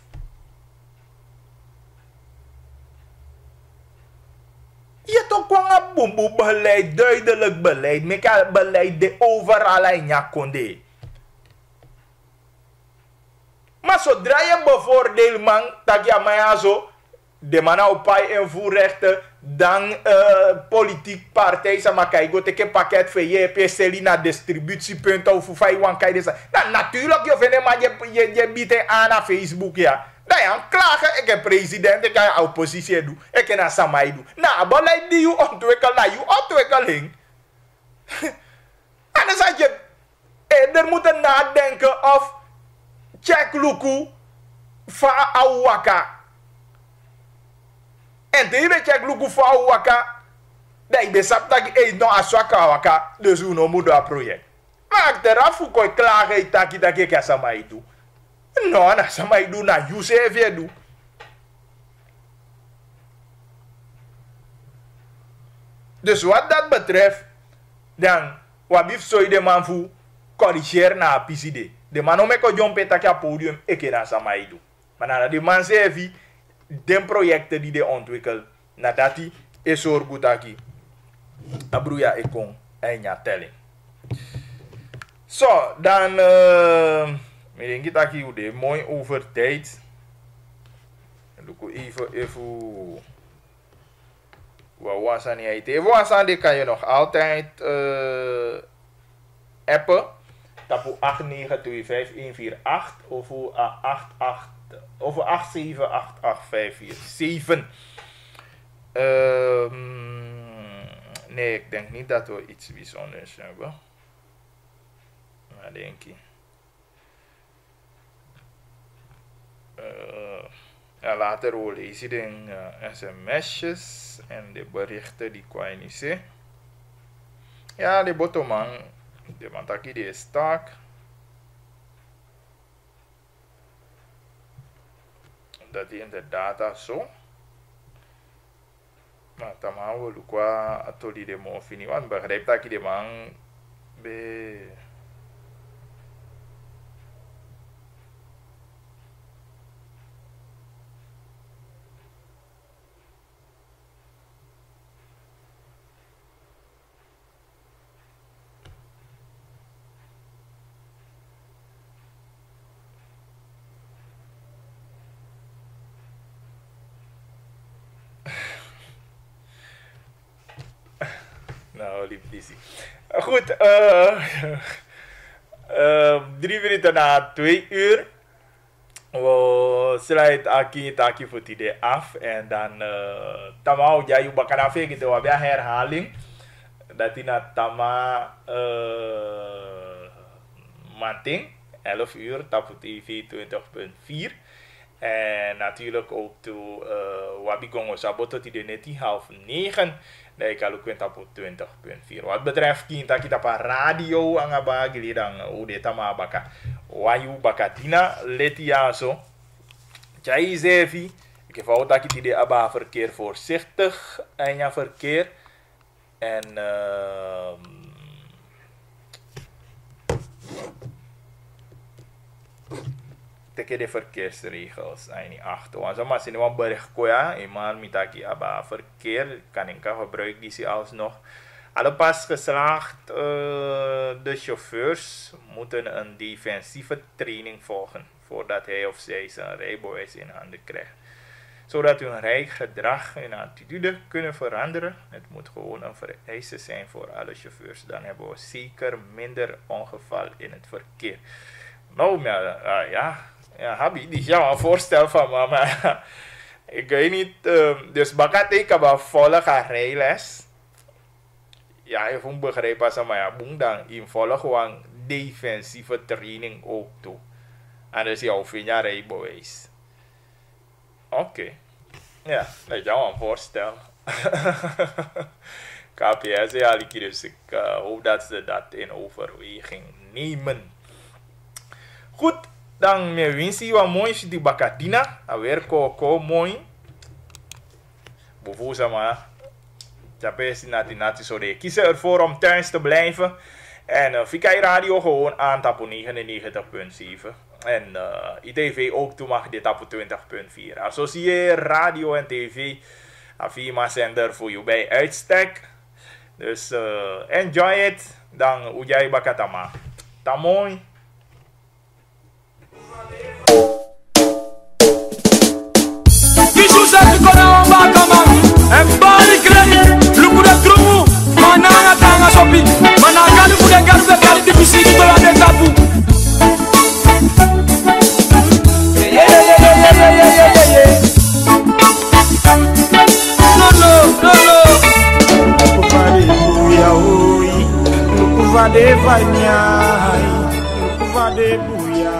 Je toch kwanga bumbu beleid, duidelijk beleid. Meka beleid de overal in je konde. Maar zodra je bijvoorbeeld man, dat je mij zo, de man op invoerrechten, dan politiek partij, sama kijk, ik heb pakket voor je, Selina distributiepunten of voor wan kijk. Nou, natuurlijk, je vindt maar je biedt aan op Facebook, ja. Nou ja, klagen, ik heb president, ik kan oppositie doen, ik kan naar Samai doen. Nou, beleid die je ontwikkelt, naar je ontwikkeling. En dan zeg je, er moeten nadenken of check luku fa awaka. En tegen check luku fa awaka, dat je besap dat je no aswaka awaka, dus we no moet dat project. Maar achteraf hoe kon je klagen dat je kan Samai doen. No, na Samai doen, na Youssef doen. Dus wat dat betreft, dan wat bief zo je de man voor corrigeren naar PCD. De man om ik jompe tak ja podium, ik na Samai doen. Maar na de man zegt de projecten die de ontwikkelen, nadat die is zo goed aki. Abruya ik kon en ja telling. Zo, dan ik denk dat ik de mooi over tijd. En doe ik even wat was aan die even was aan die kan je nog altijd appen. Tapu 8925148 of 87885447. Nee, ik denk niet dat we iets bijzonders hebben. Maar denk ik. Ja, later wil lees je de sms'jes en de berichten die kan je niet zien. Ja, de botoman, de mantaki die is stak. Dat die inderdaad zo. Maar dan gaan we qua atoli de morfini, want begrijp dat je de man be. Nou, lief Dizzy. Goed, 3 minuten na 2 uur. We sluiten Aki voor die af. En dan, tamau, ja, je bakana vegen, we hebben herhaling. dat hij naar Tama Manting, 11 uur, Tapu TV 20.4. En natuurlijk ook toe Wabigongo Saboto die de neti 8:30. Nee, ik ook Tapu 20.4. Wat betreft Kinta kita pa radio angaba gilidang ude Tama baka. Wayu bakatina letia zo. Jai zevi. Ik heb ook dat je de aba verkeer voorzichtig en ja verkeer. En teken de verkeersregels zijn niet achter. Want als je een bericht koya, eenmaal mitaki aba verkeer, kan ik gebruiken die alsnog. Alle pas geslaagd, de chauffeurs moeten een defensieve training volgen voordat hij of zij zijn rijbewijs in handen krijgt. Zodat hun rijgedrag en attitude kunnen veranderen. Het moet gewoon een vereiste zijn voor alle chauffeurs. Dan hebben we zeker minder ongeval in het verkeer. Nou, ja, Habi, die is jou een voorstel van mama. Ik weet niet, dus bakat ik heb een volle rijles. Ja, ik vond begrepen als maar ja, boem dan in volle gewoon defensieve training ook toe. En dus jouw vind je rijbewijs. Oké. Ja, dat is jou een voorstel. KPS, ja, dus ik hoop dat ze dat in overweging nemen. Goed, dan me winsi wat mooi die bakadina. Alweer koko mooi. Bovo sama. Japes nati zo de kiezen ervoor om thuis te blijven. En Fikai Radio gewoon aan Tapu 99.7. En ITV ook toe mag dit Tapu 20.4. Associeer radio en tv. Afima zender voor je bij uitstek. Dus enjoy it. Dan ujai bakatama. Tamoy. Kishu sabi ko na wambaka man. Embari kredi. Lukuda trumu. Mananga tanga sopi. Managalu kuda garbe kari di bisiki tola de Tapu. Vade vai nyai, vade buia.